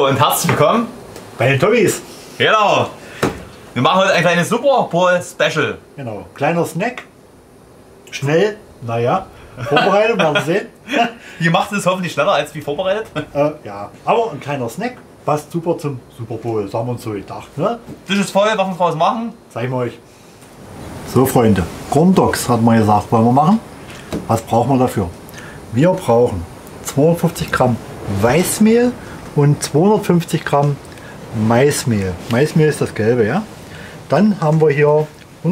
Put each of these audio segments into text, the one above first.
und herzlich willkommen bei den Tommys. Genau. Wir machen heute ein kleines Super Bowl Special. Genau, kleiner Snack. Schnell, naja, Vorbereitung, werden wir sehen. Ihr macht es hoffentlich schneller als wie vorbereitet. Ja, aber ein kleiner Snack passt super zum Super Bowl, sagen wir uns so gedacht. Ne? Tisch ist voll, was wir draus machen? Zeigen wir euch. So Freunde, Corn Dogs hat man gesagt, wollen wir machen. Was brauchen wir dafür? Wir brauchen 250 Gramm Weißmehl und 250 Gramm Maismehl. Maismehl ist das gelbe, ja. Dann haben wir hier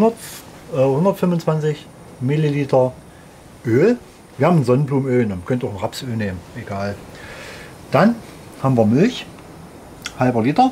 125 Milliliter Öl. Wir haben ein Sonnenblumenöl, man könnte auch ein Rapsöl nehmen, egal. Dann haben wir Milch, halber Liter.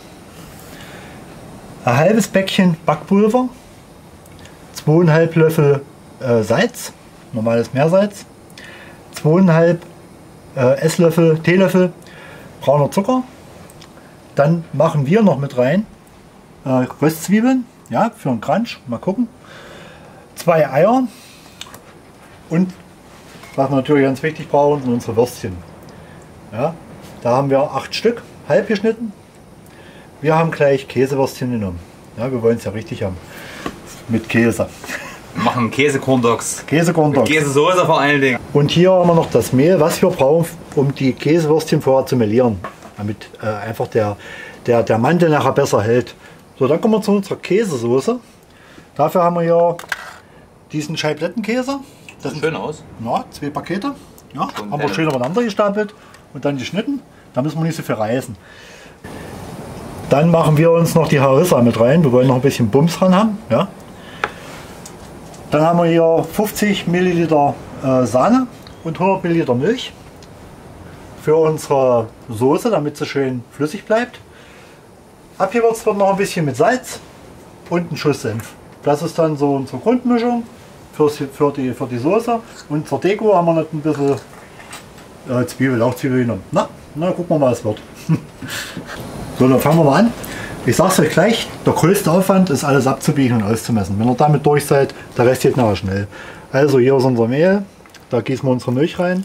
Ein halbes Päckchen Backpulver, 2,5 Löffel Salz, normales Meersalz, 2,5 Teelöffel brauner Zucker. Dann machen wir noch mit rein Röstzwiebeln, ja, für einen Crunch, mal gucken. 2 Eier und was wir natürlich ganz wichtig brauchen, sind unsere Würstchen. Ja, da haben wir 8 Stück, halb geschnitten. Wir haben gleich Käsewürstchen genommen. Ja, wir wollen es ja richtig haben. Mit Käse. Wir machen Käse-Corn-Dogs. Käse-Corn-Dogs. Käsesoße vor allen Dingen. Und hier haben wir noch das Mehl, was wir brauchen, um die Käsewürstchen vorher zu melieren. Damit einfach der Mantel nachher besser hält. So, dann kommen wir zu unserer Käsesoße. Dafür haben wir hier diesen Scheiblettenkäse. Das sieht schön aus. Ja, 2 Pakete. Ja, haben wir schön aufeinander gestapelt und dann geschnitten. Da müssen wir nicht so viel reißen. Dann machen wir uns noch die Harissa mit rein. Wir wollen noch ein bisschen Bums dran haben. Ja. Dann haben wir hier 50 Milliliter Sahne und 100 Milliliter Milch für unsere Soße, damit sie schön flüssig bleibt. Abgewürzt wird noch ein bisschen mit Salz und ein Schuss Senf. Das ist dann so unsere Grundmischung für die Soße. Und zur Deko haben wir noch ein bisschen Lauchzwiebel genommen. Na, gucken wir mal, was es wird. So, dann fangen wir mal an. Ich sage es euch gleich, der größte Aufwand ist alles abzubiegen und auszumessen. Wenn ihr damit durch seid, der Rest geht nachher schnell. Also hier ist unser Mehl, da gießen wir unsere Milch rein.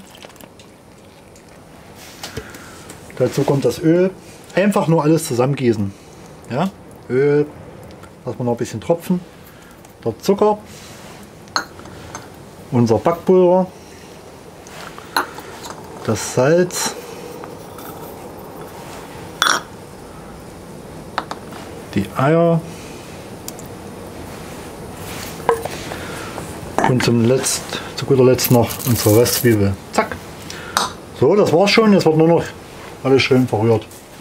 Dazu kommt das Öl. Einfach nur alles zusammengießen. Ja? Öl, lassen wir noch ein bisschen tropfen. Der Zucker, unser Backpulver, das Salz, die Eier und zu guter Letzt noch unsere Röstzwiebel. Zack. So, das war's schon. Jetzt wird nur noch alles schön verrührt.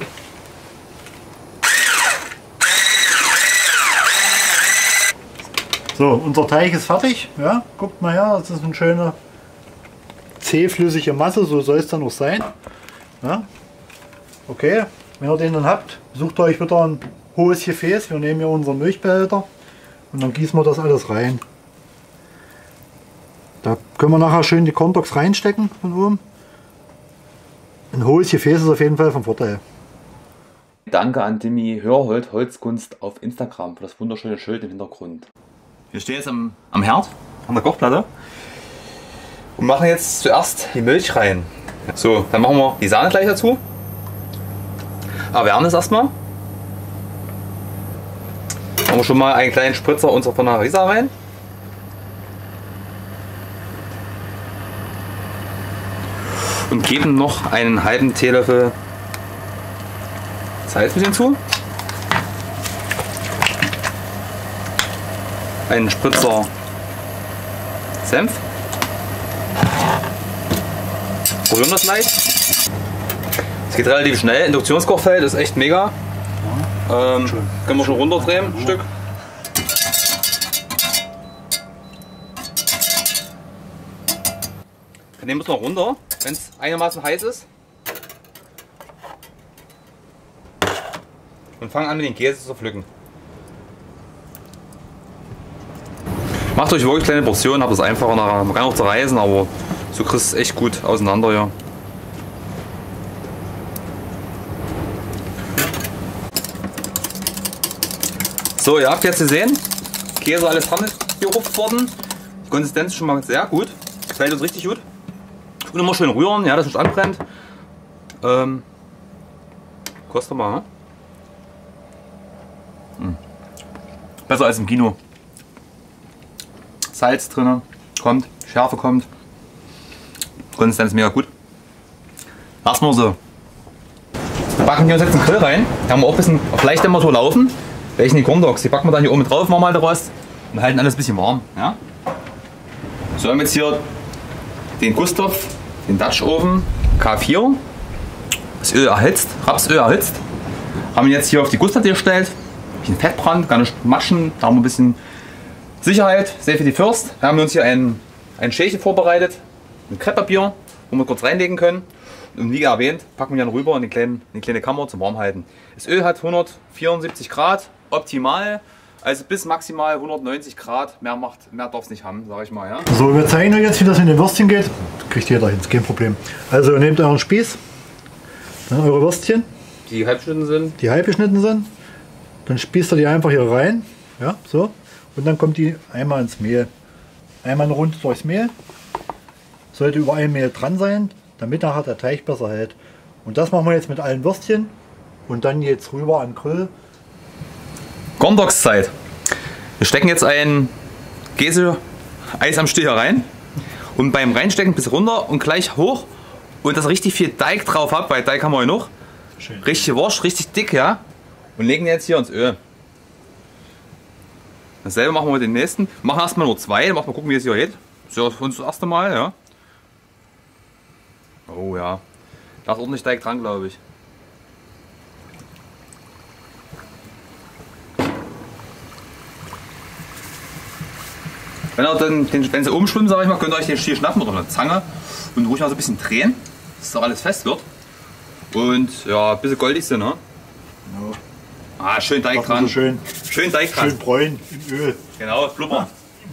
So, unser Teig ist fertig. Ja, guckt mal her, das ist eine schöne zähflüssige Masse, so soll es dann auch sein. Ja. Okay, wenn ihr den dann habt, sucht euch wieder ein hohes Gefäß. Wir nehmen hier unseren Milchbehälter und dann gießen wir das alles rein. Da können wir nachher schön die Corn Dogs reinstecken von oben. Ein hohes Gefäß ist auf jeden Fall vom Vorteil. Danke an Timmy Hörhold Holzkunst auf Instagram für das wunderschöne Schild im Hintergrund. Wir stehen jetzt am Herd, an der Kochplatte und machen jetzt zuerst die Milch rein. So, dann machen wir die Sahne gleich dazu. Erwärmen es erstmal. Machen wir schon mal einen kleinen Spritzer unserer von Harissa rein. Und geben noch einen halben Teelöffel Salz mit hinzu. Einen Spritzer Senf. Rühren das leicht. Es geht relativ schnell. Induktionskochfeld ist echt mega. Können wir schon runterdrehen, ein Stück. Dann nehmen wir es noch runter, wenn es einigermaßen heiß ist. Und fangen an mit den Käse zu pflücken. Macht euch wirklich kleine Portionen, habt es einfacher nachher. Man kann auch zerreißen, aber so kriegst du es echt gut auseinander. Ja. So, ihr habt jetzt gesehen, Käse alles dran ist gerupft worden. Die Konsistenz ist schon mal sehr gut. Gefällt uns richtig gut. Und immer schön rühren, ja, dass es nicht anbrennt. Koste mal. Besser als im Kino. Salz drin, kommt, Schärfe kommt. Konsistenz ist mega gut. Lassen wir so. Backen wir uns jetzt einen Grill rein. Da haben wir auch ein bisschen auf leichtem Motor laufen. Welchen die Corn Dogs, die packen wir dann hier oben drauf, machen wir halt Rost und halten alles ein bisschen warm. Ja? So, haben wir jetzt hier den Gusttopf, den Dutch Oven K4. Das Öl erhitzt, Rapsöl erhitzt. Haben ihn jetzt hier auf die Gussplatte gestellt. Ein bisschen Fettbrand, gar nicht matschen. Da haben wir ein bisschen Sicherheit, Safety first. Da haben wir uns hier ein Schälchen vorbereitet mit Krepppapier, wo wir kurz reinlegen können. Und wie erwähnt, packen wir dann rüber in die kleine Kammer zum Warmhalten. Das Öl hat 174 Grad, optimal. Also bis maximal 190 Grad, mehr darf es nicht haben, sage ich mal. Ja? So, wir zeigen euch jetzt, wie das in den Würstchen geht. Kriegt jeder hin, ist kein Problem. Also ihr nehmt euren Spieß, dann eure Würstchen. Die halbgeschnitten sind. Die halbgeschnitten sind. Dann spießt ihr die einfach hier rein. Ja, so. Und dann kommt die einmal ins Mehl. Einmal eine Runde durchs Mehl. Sollte überall Mehl dran sein, damit nachher der Teig besser hält. Und das machen wir jetzt mit allen Würstchen. Und dann geht's rüber an den Grill. Corn Dogs Zeit. Wir stecken jetzt ein Käse-Eis am Stiel hier rein. Und beim Reinstecken bis runter und gleich hoch. Und dass richtig viel Teig drauf habt, weil Teig haben wir ja noch. Schön. Richtig Wurst, richtig dick, ja. Und legen jetzt hier ins Öl. Dasselbe machen wir mit den nächsten. Wir machen erstmal nur zwei, dann machen wir gucken, wie es hier geht. Das ist ja für uns das erste Mal, ja. Oh ja. Da ist ordentlich Teig dran, glaube ich. Wenn sie oben schwimmen, sage ich mal, könnt ihr euch den Stiel schnappen oder eine Zange und ruhig mal so ein bisschen drehen, dass das alles fest wird. Und ja, ein bisschen goldig sind, ne? Genau. Ah, schön Teig dran. So schön Teig dran. Schön bräun im Öl. Genau, blubber.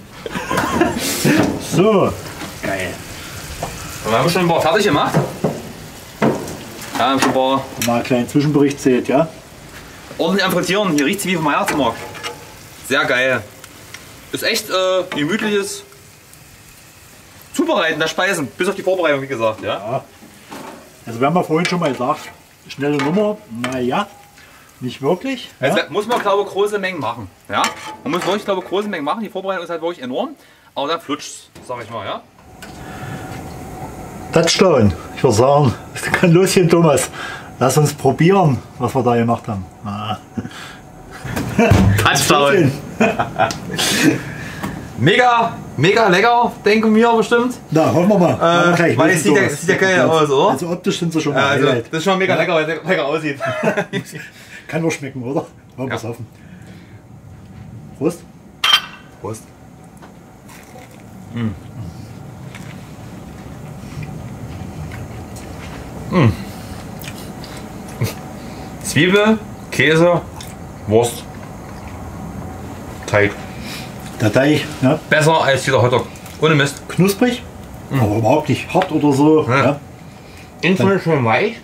So. Geil. Und wir haben schon ein paar fertig gemacht. Ja, haben schon ein paar Mal einen kleinen Zwischenbericht seht, ja? ordentlich am Frittieren. Hier riecht es wie vom Weihnachtsmarkt. Sehr geil. Ist echt gemütliches Zubereiten der Speisen. Bis auf die Vorbereitung, wie gesagt. Ja? Ja. Also wir haben ja vorhin schon mal gesagt, schnelle Nummer, naja, nicht wirklich. Also Ja? muss man, glaube ich, große Mengen machen. Ja? Man muss wirklich, glaube ich, große Mengen machen. Die Vorbereitung ist halt wirklich enorm. Aber dann flutscht es, sag ich mal. Ja? Touchdown. Ich würde sagen, es kann losgehen, Thomas. Lass uns probieren, was wir da gemacht haben. Ah. Touchdown. Mega lecker, denken wir bestimmt. Na, hoffen wir mal. Machen wir gleich. Weil es sieht ja geil aus, oder? Also optisch sind sie schon mal Also, Highlight. das ist schon mega lecker, weil es lecker aussieht. Kann nur schmecken, oder? Wollen wir es hoffen. Prost. Prost. Zwiebel, Käse, Wurst, Teig. Der Teig, ja, Besser als jeder Hotdog. Ohne Mist. knusprig, aber überhaupt nicht hart oder so. Ja. Ja. Innen schön weich.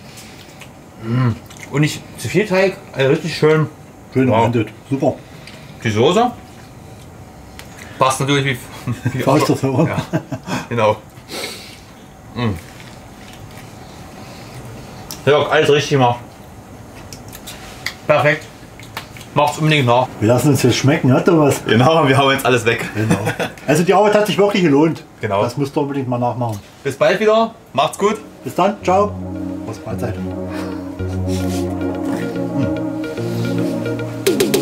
Und nicht zu viel Teig, also richtig schön. Schön Wow. umrandet. Super. Die Soße passt natürlich wie Faust auf Hörer. Ja, genau. Ja, alles richtig gemacht. Perfekt. Macht's unbedingt nach. Wir lassen uns jetzt schmecken, ja, Thomas? Genau, wir hauen jetzt alles weg. Genau. Also die Arbeit hat sich wirklich gelohnt. Genau. Das musst du unbedingt mal nachmachen. Bis bald wieder. Macht's gut. Bis dann, ciao. Prost, Mahlzeit.